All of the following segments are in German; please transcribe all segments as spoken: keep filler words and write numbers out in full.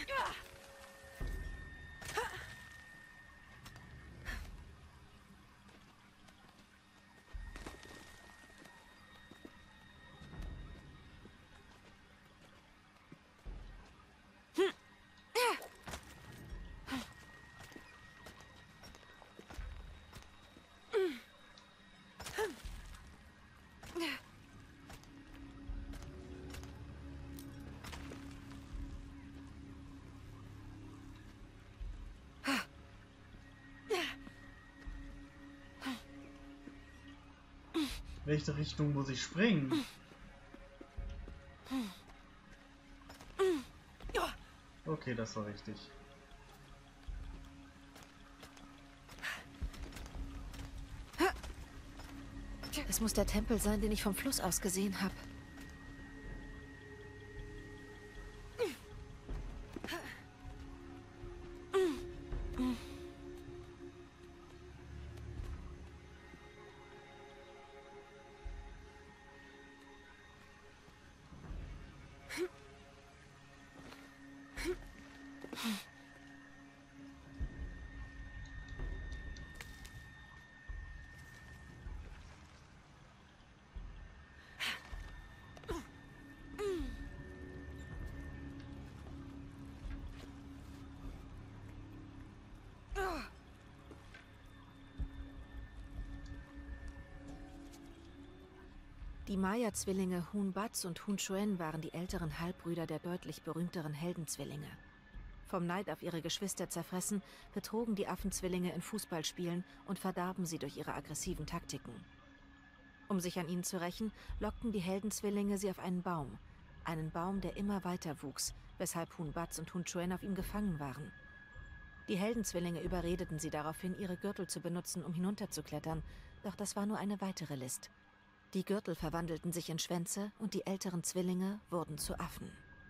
Welche Richtung muss ich springen? Okay, das war richtig. Es muss der Tempel sein, den ich vom Fluss aus gesehen habe. Die Maya-Zwillinge Hun Batz und Hun Chuen waren die älteren Halbbrüder der deutlich berühmteren Heldenzwillinge. Vom Neid auf ihre Geschwister zerfressen, betrogen die Affenzwillinge in Fußballspielen und verdarben sie durch ihre aggressiven Taktiken. Um sich an ihnen zu rächen, lockten die Heldenzwillinge sie auf einen Baum. Einen Baum, der immer weiter wuchs, weshalb Hun Batz und Hun Chuen auf ihm gefangen waren. Die Heldenzwillinge überredeten sie daraufhin, ihre Gürtel zu benutzen, um hinunterzuklettern, doch das war nur eine weitere List. Die Gürtel verwandelten sich in Schwänze und die älteren Zwillinge wurden zu Affen.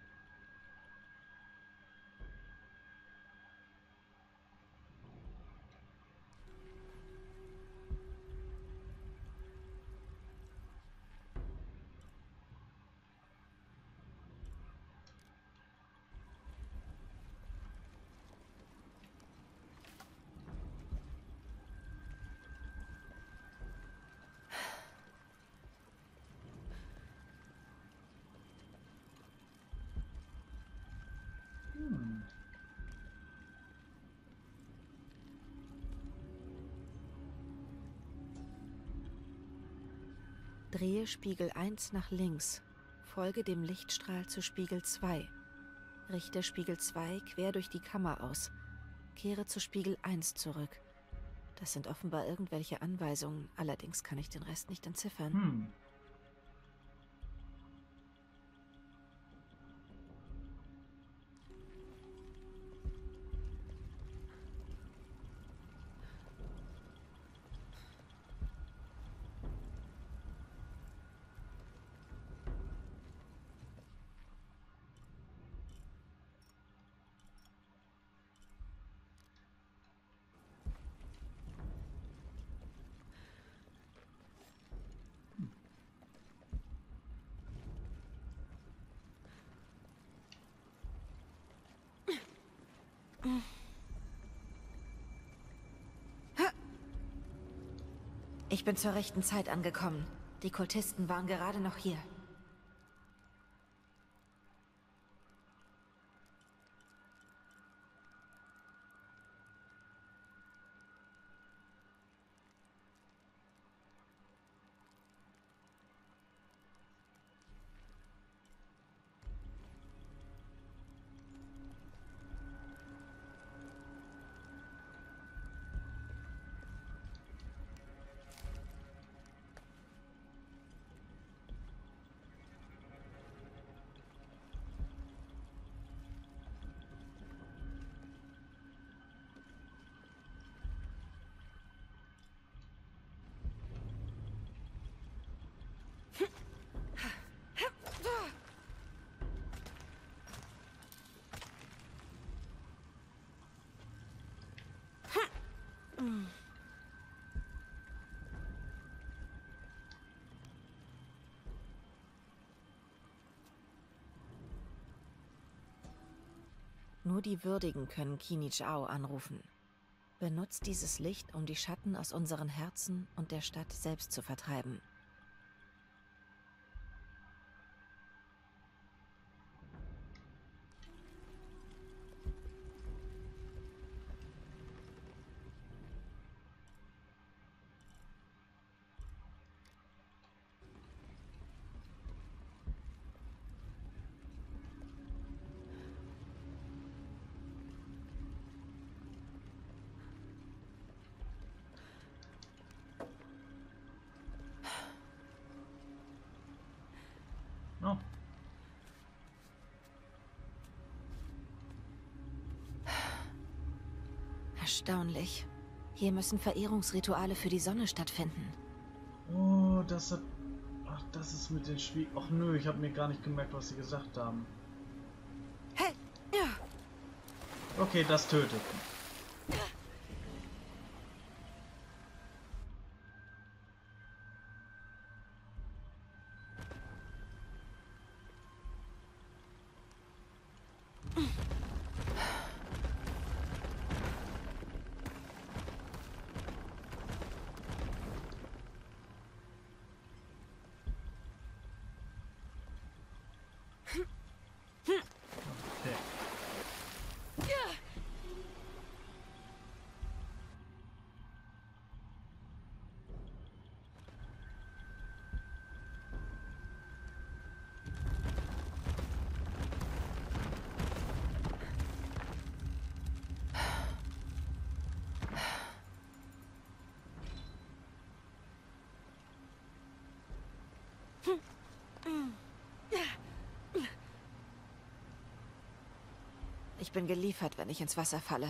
Hm. Drehe Spiegel eins nach links. Folge dem Lichtstrahl zu Spiegel zwei. Richte Spiegel zwei quer durch die Kammer aus. Kehre zu Spiegel eins zurück. Das sind offenbar irgendwelche Anweisungen, allerdings kann ich den Rest nicht entziffern. Hm. Ich bin zur rechten Zeit angekommen. Die Kultisten waren gerade noch hier. Nur die Würdigen können Qinichao anrufen. Benutzt dieses Licht, um die Schatten aus unseren Herzen und der Stadt selbst zu vertreiben. Oh. Erstaunlich. Hier müssen Verehrungsrituale für die Sonne stattfinden. Oh, das hat... Ach, das ist mit den Schwie... Ach nö, ich habe mir gar nicht gemerkt, was sie gesagt haben. Hey! Ja. Okay, das tötet. Okay. Ich bin geliefert, wenn ich ins Wasser falle.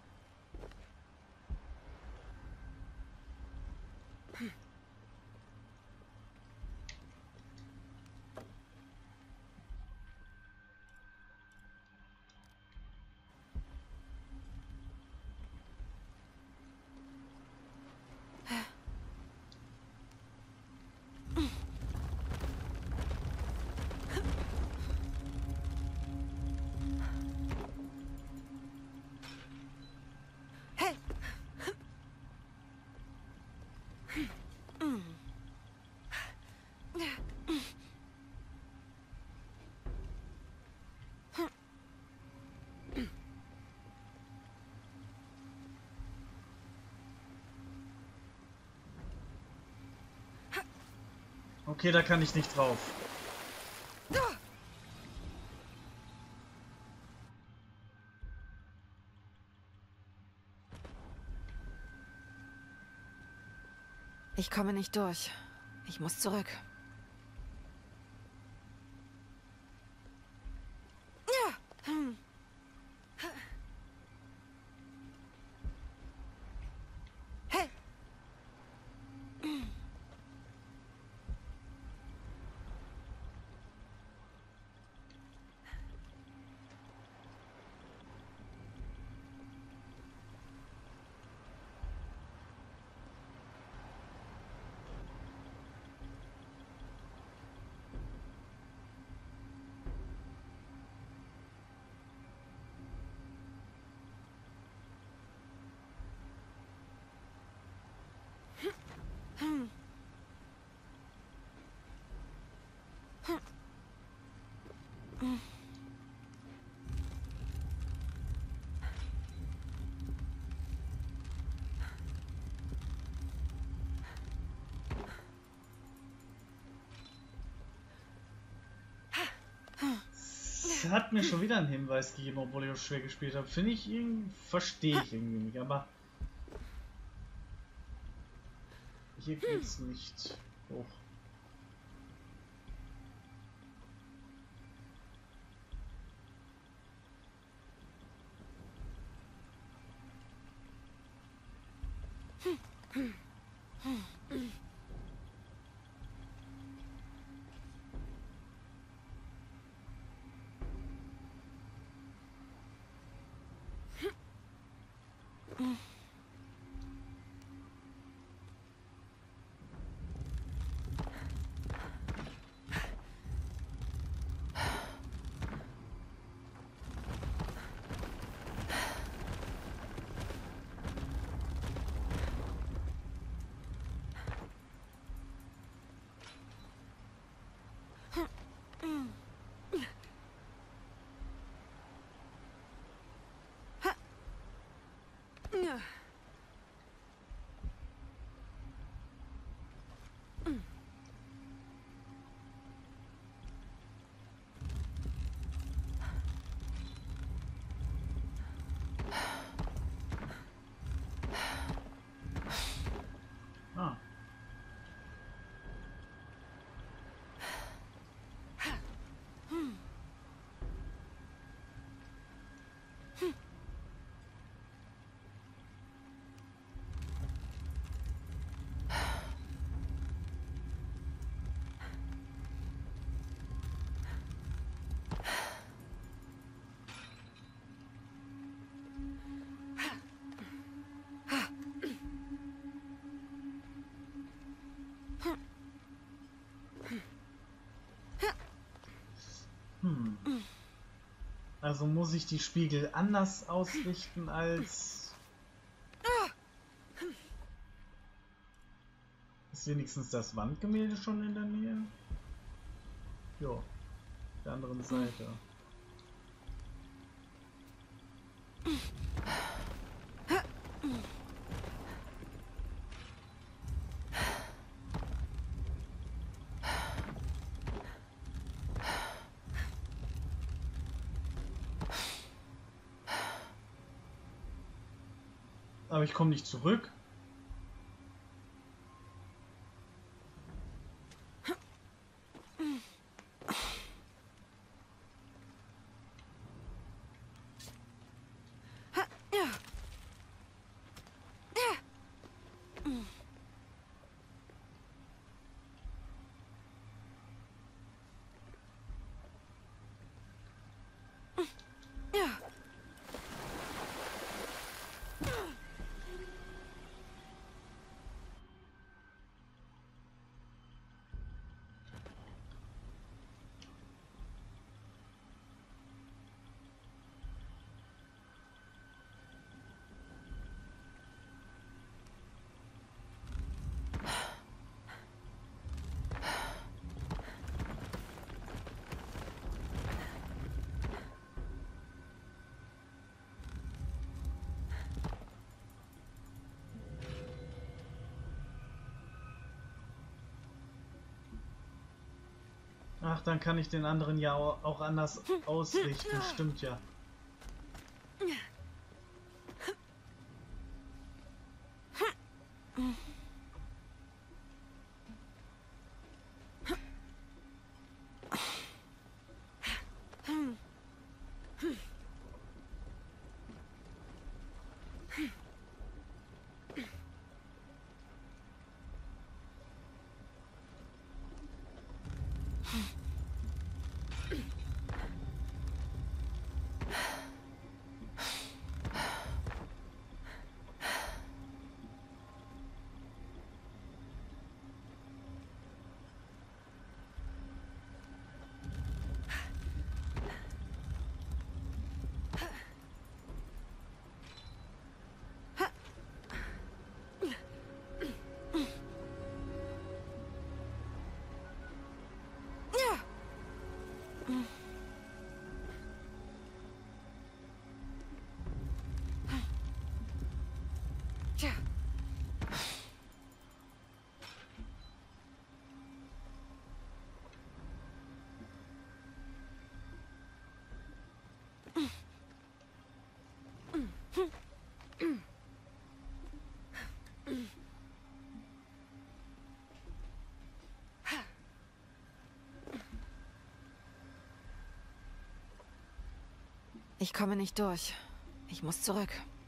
Okay, da kann ich nicht drauf. Ich komme nicht durch. Ich muss zurück. Es hat mir schon wieder einen Hinweis gegeben, obwohl ich auch schwer gespielt habe. Finde ich irgendwie, verstehe ich irgendwie nicht, aber hier geht's nicht hoch. Ah. Hm. Also muss ich die Spiegel anders ausrichten als... Ist wenigstens das Wandgemälde schon in der Nähe? Jo, auf der anderen Seite. Aber ich komme nicht zurück. Ach, dann kann ich den anderen ja auch anders ausrichten. Stimmt ja. Tja. Ich komme nicht durch. Ich muss zurück.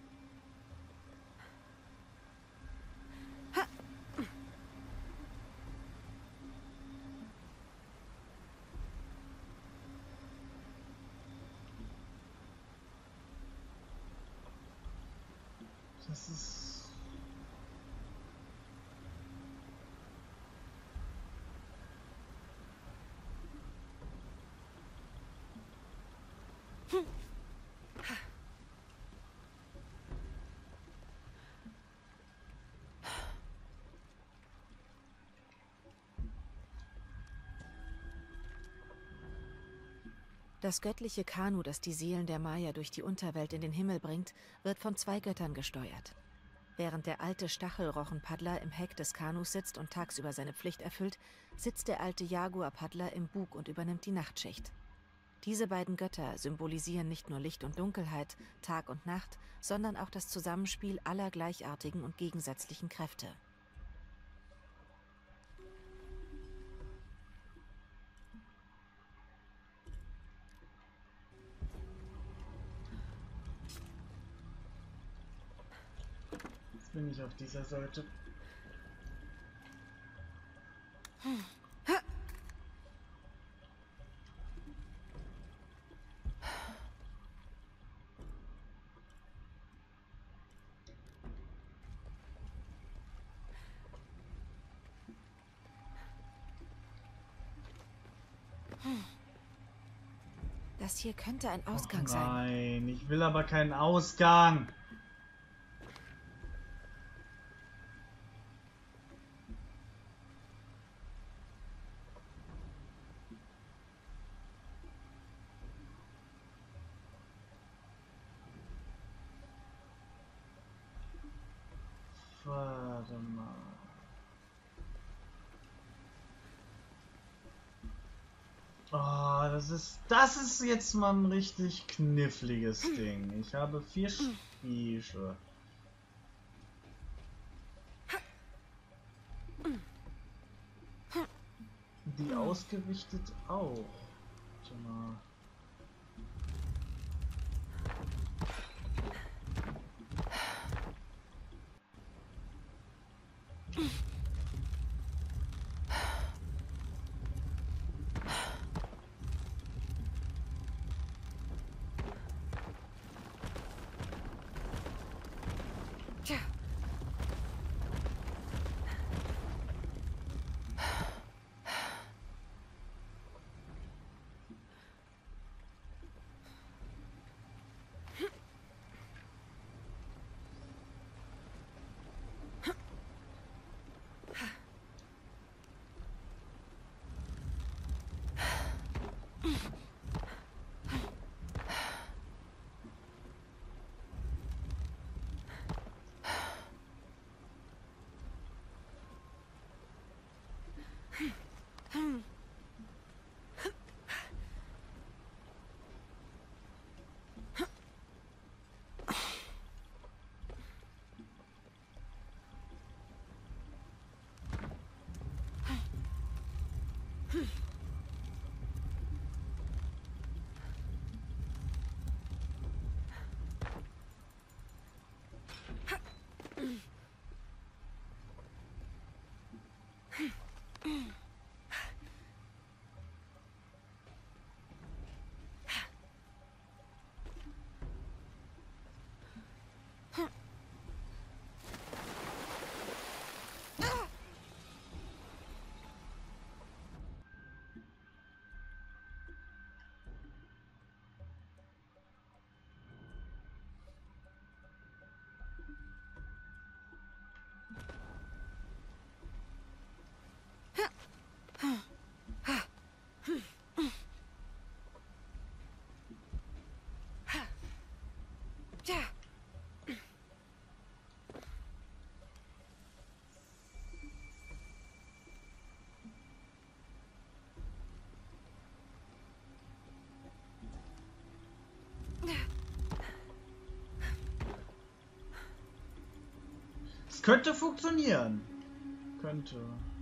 Das ist... Das göttliche Kanu, das die Seelen der Maya durch die Unterwelt in den Himmel bringt, wird von zwei Göttern gesteuert. Während der alte Stachelrochenpaddler im Heck des Kanus sitzt und tagsüber seine Pflicht erfüllt, sitzt der alte Jaguarpaddler im Bug und übernimmt die Nachtschicht. Diese beiden Götter symbolisieren nicht nur Licht und Dunkelheit, Tag und Nacht, sondern auch das Zusammenspiel aller gleichartigen und gegensätzlichen Kräfte. Jetzt bin ich auf dieser Seite. Hm. Das hier könnte ein Ausgang Och, sein. Nein, ich will aber keinen Ausgang. Warte mal. Oh, das ist, das ist jetzt mal ein richtig kniffliges Ding. Ich habe vier Spieße. Die ausgerichtet auch. Warte mal. Es könnte funktionieren. Könnte.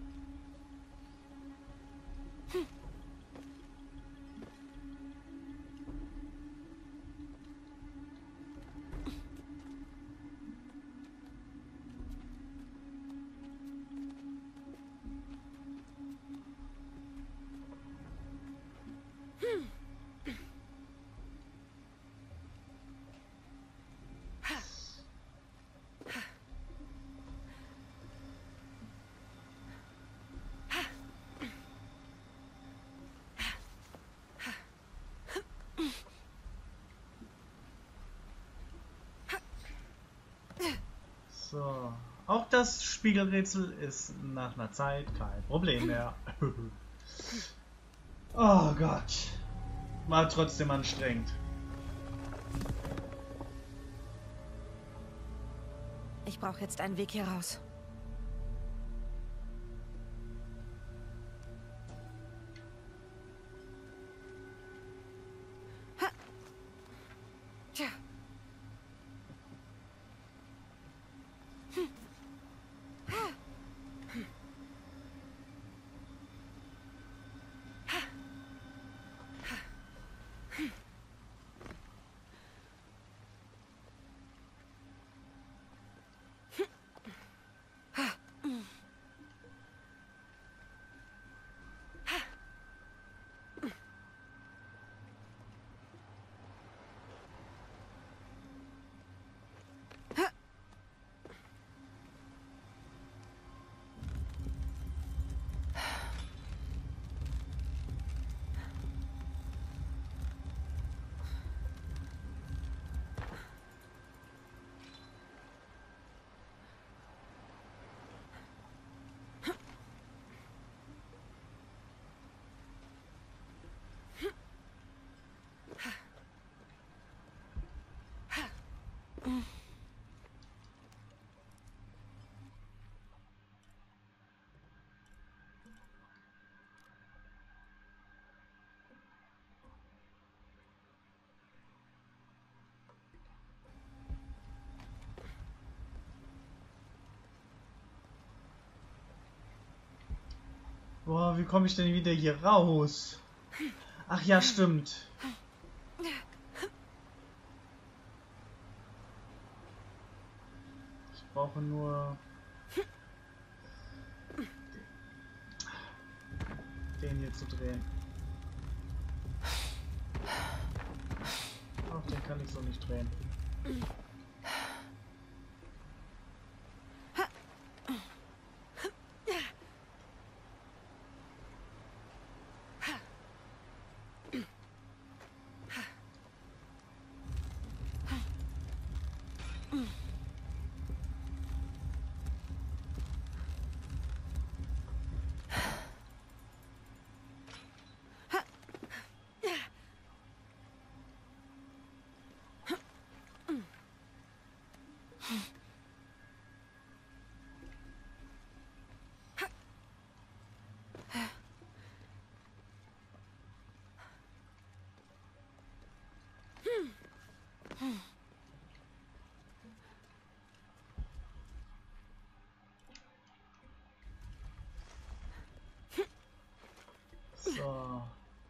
So, auch das Spiegelrätsel ist nach einer Zeit kein Problem mehr. Oh Gott. War trotzdem anstrengend. Ich brauche jetzt einen Weg hier raus. Ha. Tja. Hm. Ha. Hm. Ha. Ha. Hm. Boah, wie komme ich denn wieder hier raus? Ach ja, stimmt. Ich brauche nur den hier zu drehen. Ach, den kann ich so nicht drehen. So.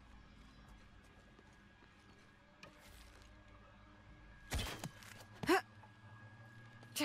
Tja.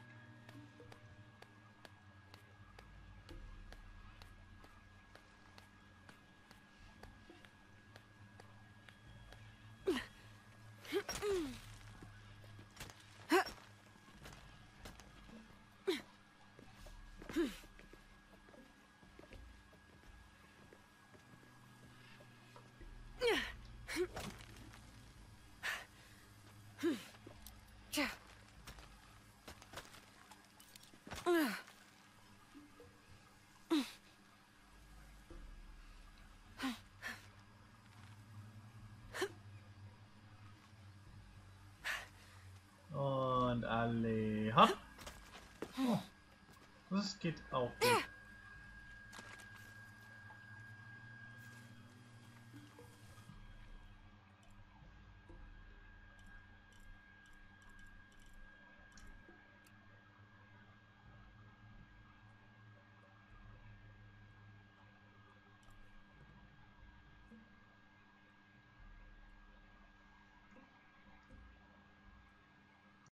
Tja. Und alle. Hopp. Oh, das geht auch gut.